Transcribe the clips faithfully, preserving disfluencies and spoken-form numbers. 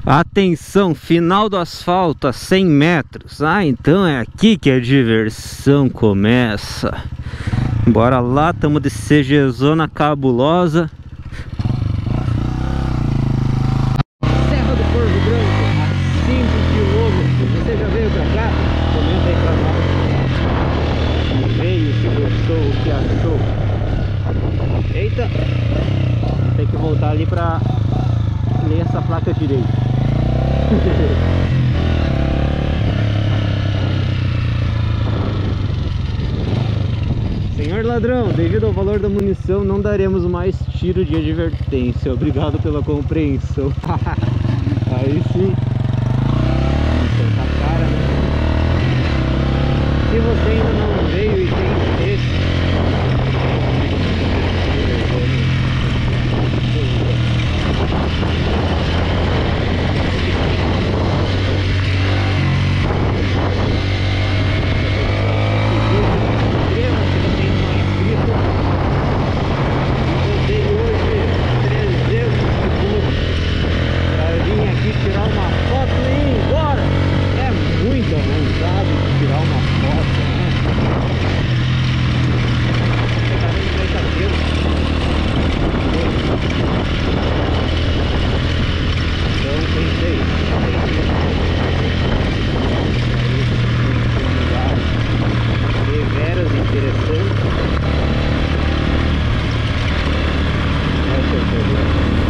Atenção, final do asfalto a cem metros. Ah, então é aqui que a diversão começa. Bora lá, estamos de C G Zona cabulosa. Serra do Corvo Branco, a cinco quilômetros. Você já veio pra cá? Comenta aí pra nós. Veio, se gostou, o que achou. Eita! Tem que voltar ali pra ler essa placa direito. Senhor ladrão, devido ao valor da munição, não daremos mais tiro de advertência. Obrigado pela compreensão. Aí sim. Nossa, tá cara, né? Se você ainda não veio e tem interesse, tirar uma foto e ir embora. É muita vontade de tirar uma foto, né? Você tá vendo que tá cedo? Então pensei, deveras interessante. É o seu problema.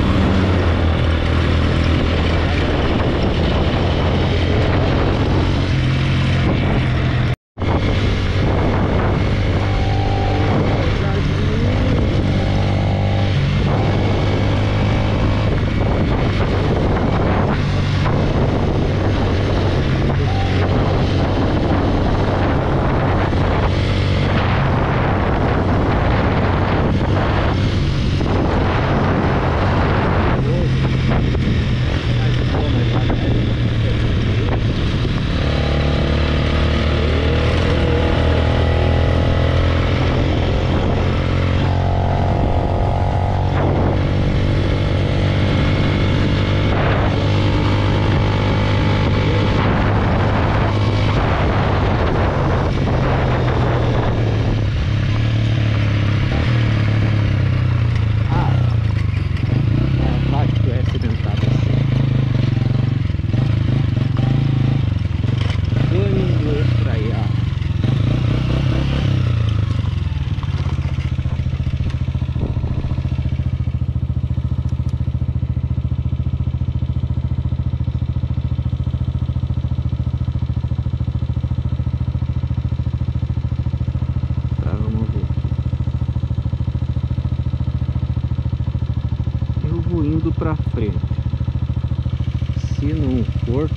Indo pra frente. Se não for,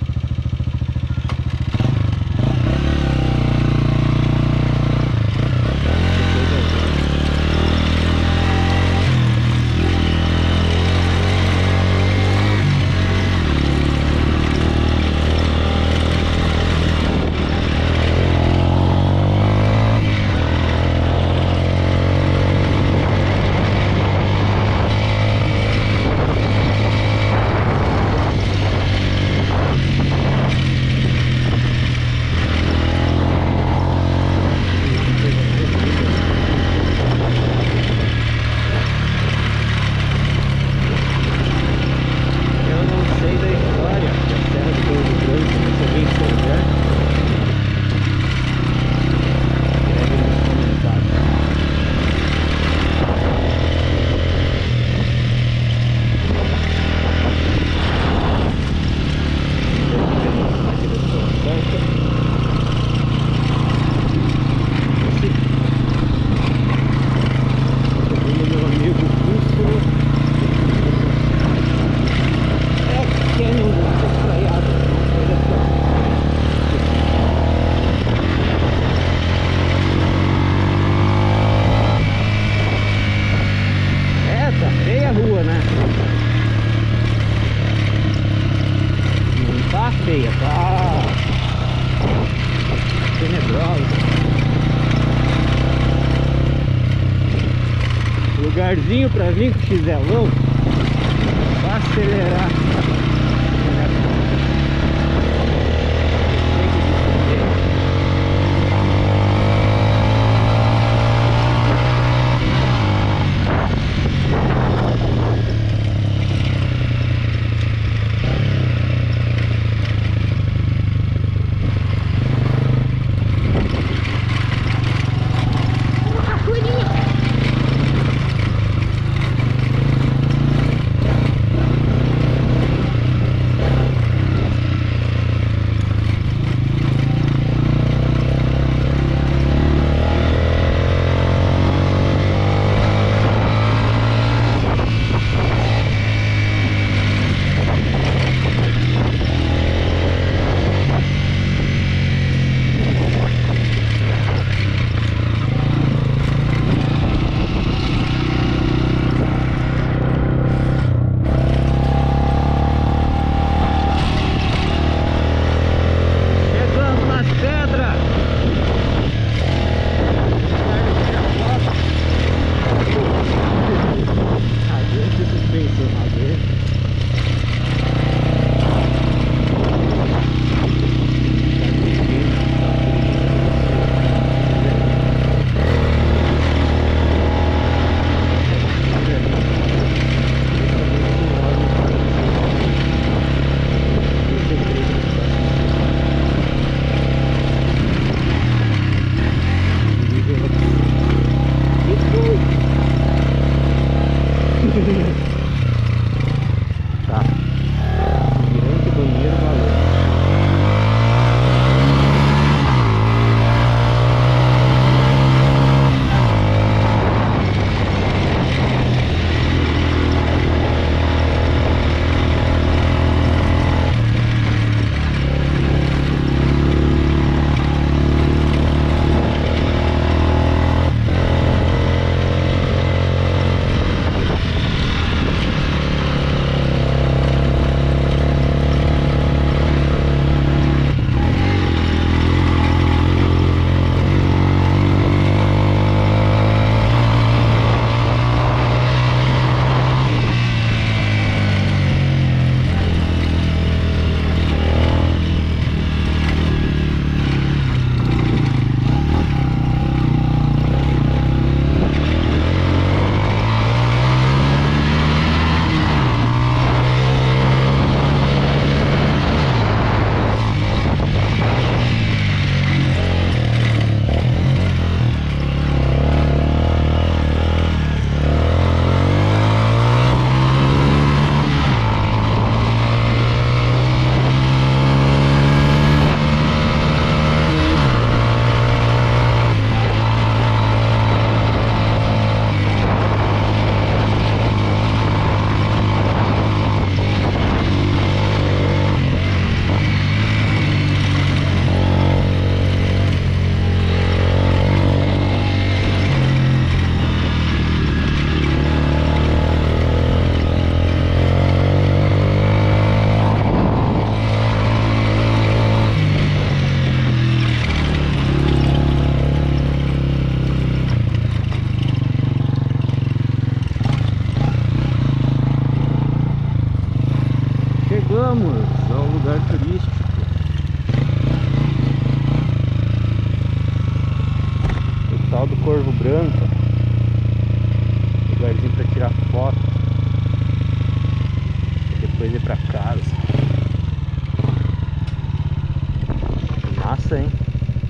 feia, tá tenebrosa. Lugarzinho pra vir com o Xelão, pra acelerar. Só um lugar turístico. O tal do Corvo Branco. Lugarzinho pra tirar foto. E depois ir pra casa. Massa, hein?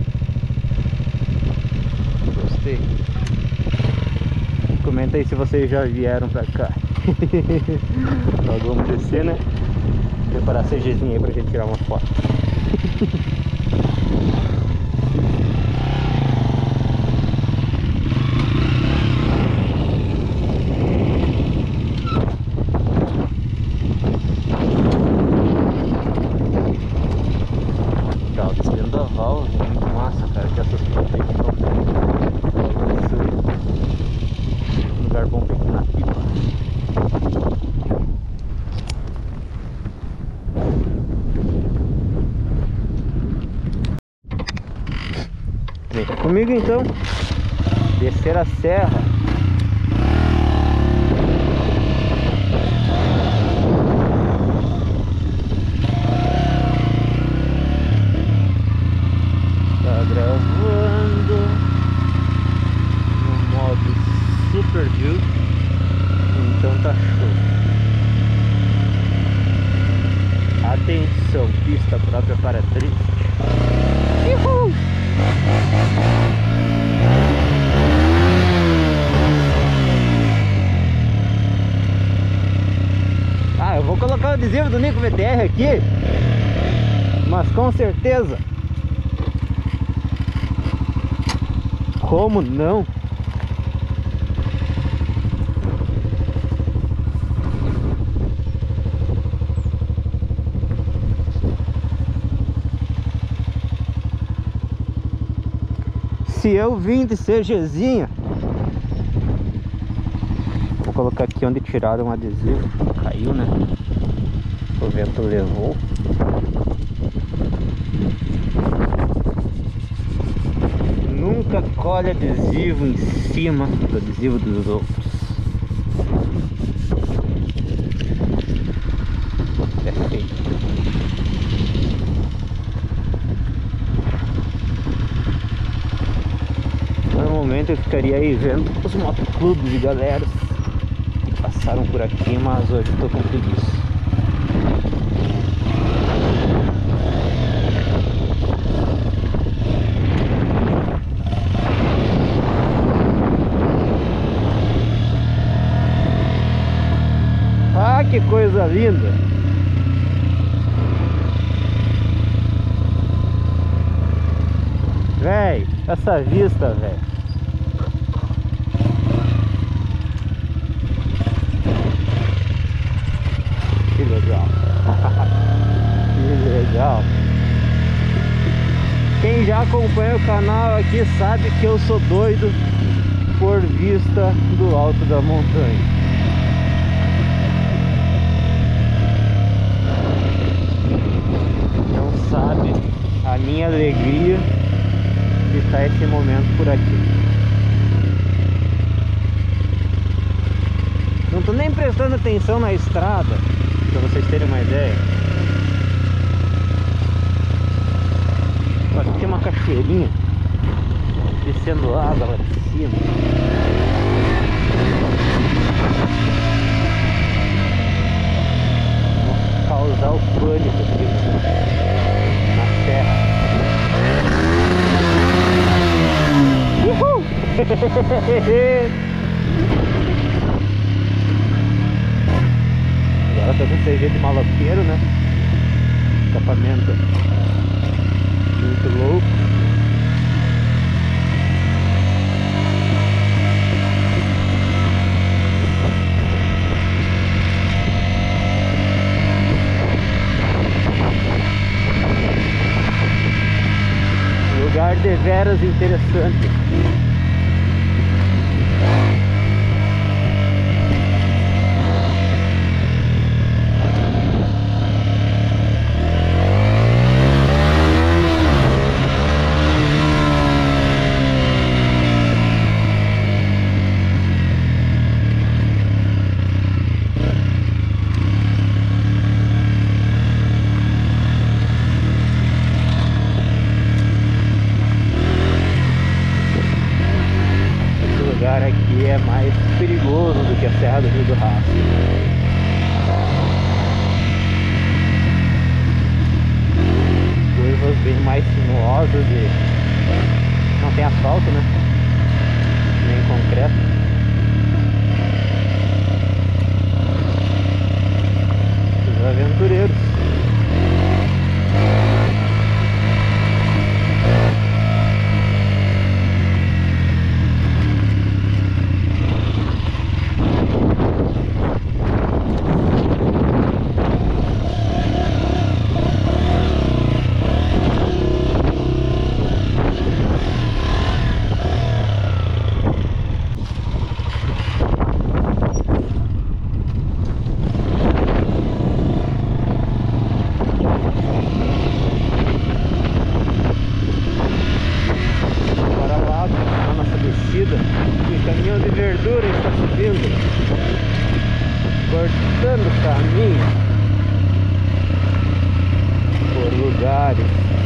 Gostei. Comenta aí se vocês já vieram pra cá. Nós vamos descer, né? Preparar a CGzinha aí pra gente tirar uma foto. Tá, o vendaval é muito massa, cara. Que essas fotos aí estão um lugar bom pra ir na pipa. Vem comigo então, descer a serra. Tá gravando no modo Super View, então tá show. Atenção, pista própria para drift. Uhul! Ah, eu vou colocar o adesivo do Nico V T R aqui, mas com certeza. Como não? Se eu vim de CGzinha, vou colocar aqui onde tiraram o adesivo. Caiu, né? O vento levou. Nunca colhe adesivo em cima do adesivo dos outros. É feio. Normalmente eu ficaria aí vendo os motoclubes e galera que passaram por aqui, mas hoje eu tô com preguiça. Ah, que coisa linda! Véi, essa vista, velho. Que legal. Que legal. Quem já acompanha o canal aqui sabe que eu sou doido por vista do alto da montanha. Não sabe a minha alegria de estar esse momento por aqui. Não tô nem prestando atenção na estrada, pra vocês terem uma ideia. Aqui tem uma cachoeirinha descendo água lá de cima. Vou causar o pânico aqui na serra. Uhul! Agora tô com C G de maloqueiro, né? Escapamento muito louco. Lugar deveras interessante. mais sinuosas e não tem asfalto, né? Nem concreto. Os aventureiros. O caminhão de verdura está subindo, cortando o caminho por lugares.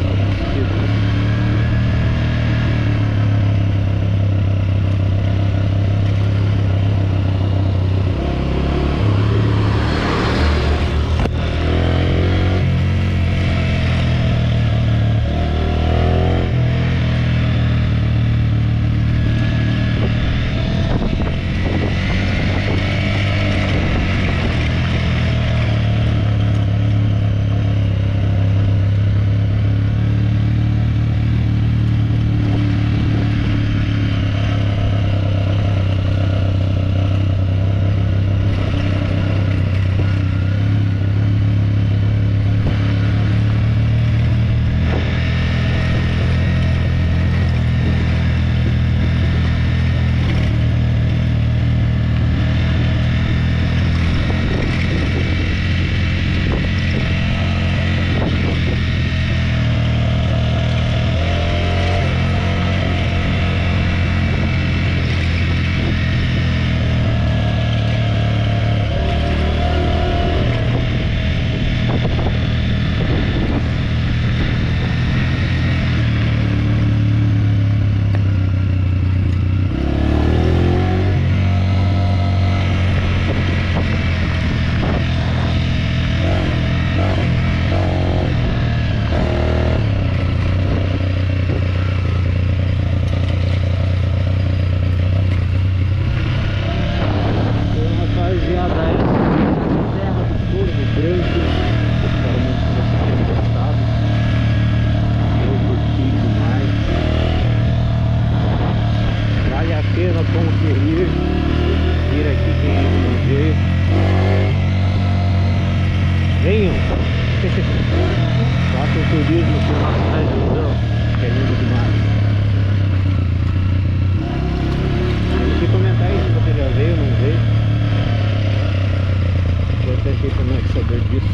Conferir, vir aqui quem ainda não veio. Venham! Faça o turismo com o nosso Brasilzão, que é lindo demais. Deixa eu comentar aí se você já veio ou não veio. Importante aí também saber disso.